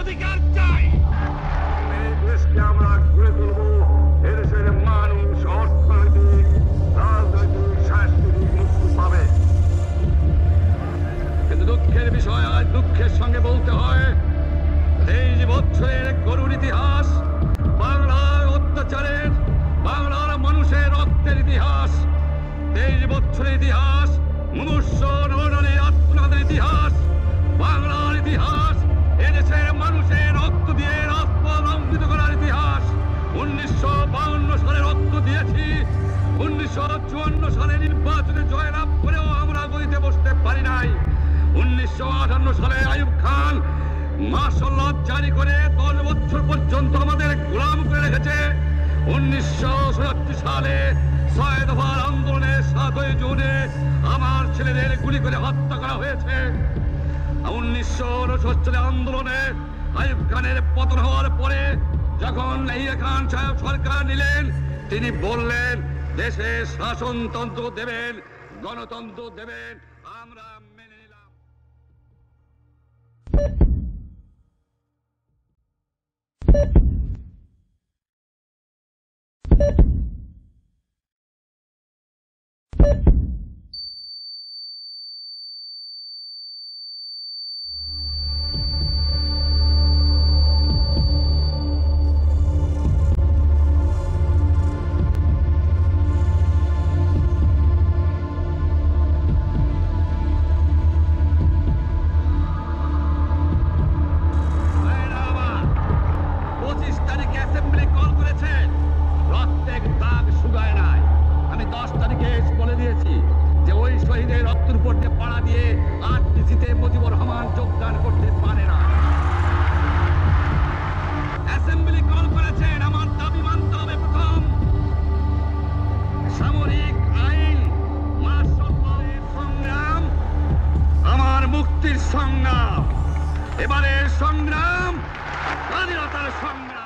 অধিকার চাই। এই দেশকে আমরা গড়ে তুলব, এদেশের মানুষ অর্থনৈতিক, রাজনৈতিক, সাংস্কৃতিক মুক্তি পাবে। কিন্তু দুঃখের বিষয়, আজ দুঃখের সঙ্গে বলতে হয়, 23 বছরের করুণ ইতিহাস, বাংলার অত্যাচারের, বাংলার মানুষের রক্তের ইতিহাস, 23 বছরের ইতিহাস, মুমূর্ষু নরনারীর আত্মনাদের ইতিহাস, বাংলার ইতিহাস, এদেশের মানুষের রক্ত দিয়ে রাজপথ অঙ্কিত করার ইতিহাস। 1952 সালে রক্ত দিয়েছি, 1954 সালে নির্বাচনে জয়লাভ করেও আমরা গদিতে বসতে পারি নাই। 1958 সালে আইয়ুব খান মার্শাল ল জারি করে 10 বছর পর্যন্ত আমাদের গোলাম করে রেখেছে। 1967 সালে 6 দফার আন্দোলনের 7ই জুনে আমার ছেলেদের গুলি করে হত্যা করা হয়েছে। 1969 সালে আন্দোলনে আইয়ুব খানের পতন হওয়ার পরে যখন ইয়াহিয়া খান সাহেব সরকার নিলেন, তিনি বললেন দেশে শাসনতন্ত্র দেবেন, গণতন্ত্র দেবেন, আমরা মেনে নিলাম। সংগ্রাম, এবারের সংগ্রাম স্বাধীনতার সংগ্রাম।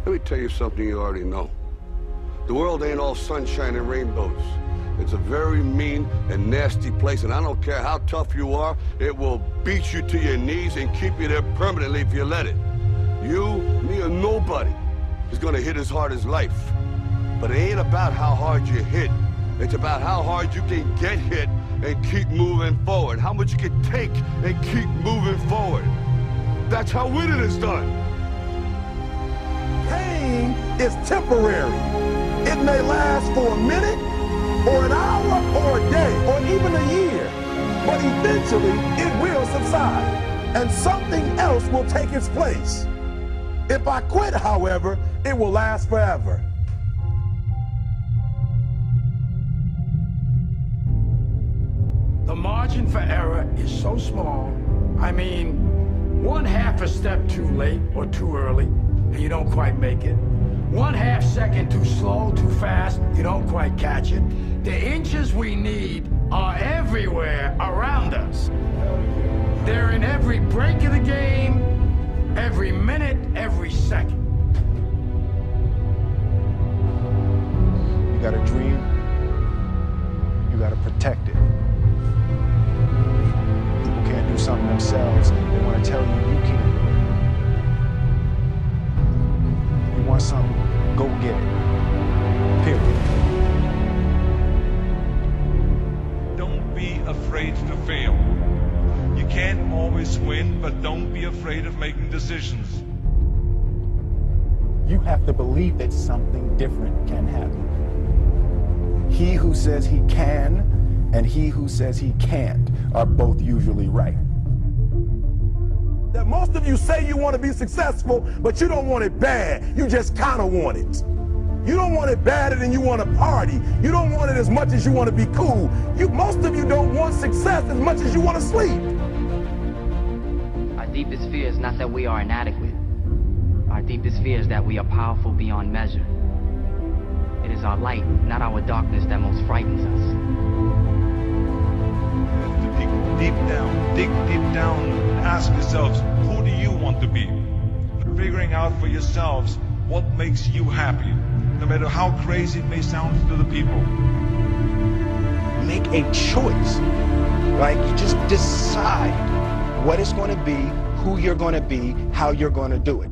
Let me tell you something you already know. The world ain't all sunshine and rainbows. It's a very mean and nasty place, and I don't care how tough you are, it will beat you to your knees and keep you there permanently if you let it. You, me, or nobody is gonna hit as hard as life. But it ain't about how hard you hit. It's about how hard you can get hit and keep moving forward. How much you can take and keep moving forward. That's how winning is done. Pain is temporary. It may last for a minute, or an hour, or a day, or even a year. But eventually, it will subside, and something else will take its place. If I quit, however, it will last forever. The margin for error is so small. I mean, 1/2 a step too late or too early, and you don't quite make it. 1/2 second too slow, too fast, you don't quite catch it. The inches we need are everywhere around us. They're in every break of the game, every minute, every second. You got a dream, you got to protect it. People can't do something themselves, they want to tell you you can't do it. You want something, go get it. Period. Don't be afraid to fail. You can't always win, but don't be afraid of making decisions. You have to believe that something different can happen. He who says he can and he who says he can't are both usually right. That most of you say you want to be successful, but you don't want it bad. You just kind of want it. You don't want it badder than you want to party. You don't want it as much as you want to be cool. Most of you don't want success as much as you want to sleep. Our deepest fear is not that we are inadequate. Our deepest fear is that we are powerful beyond measure. It is our light, not our darkness, that most frightens us. You have to dig deep down, and ask yourselves, who do you want to be? Figuring out for yourselves what makes you happy, no matter how crazy it may sound to the people. Make a choice. Like, you just decide what it's going to be, who you're going to be, how you're going to do it.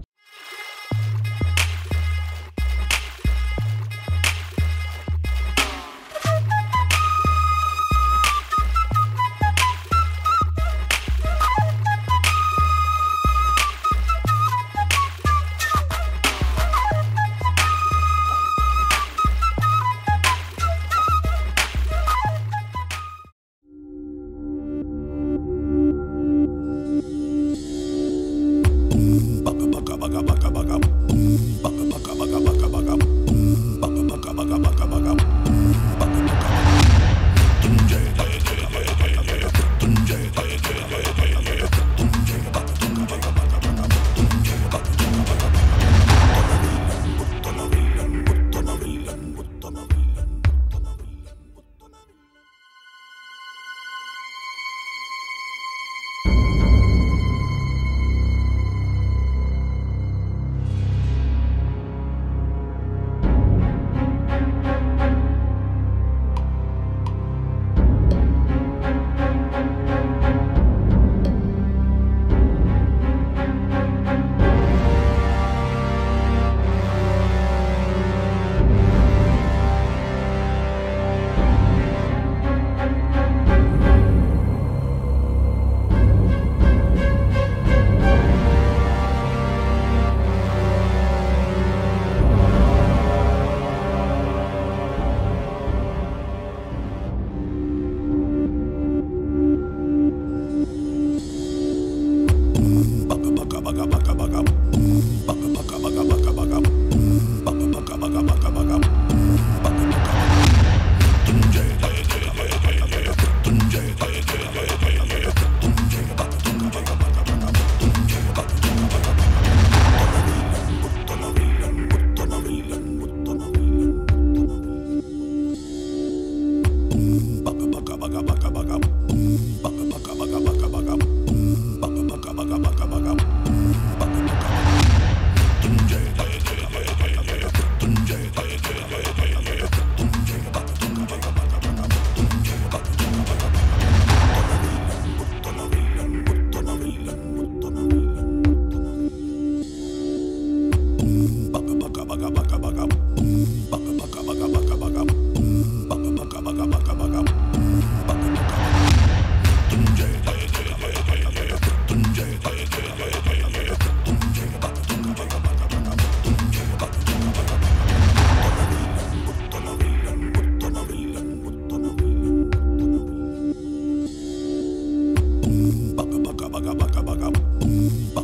Baka baka baka baka baka.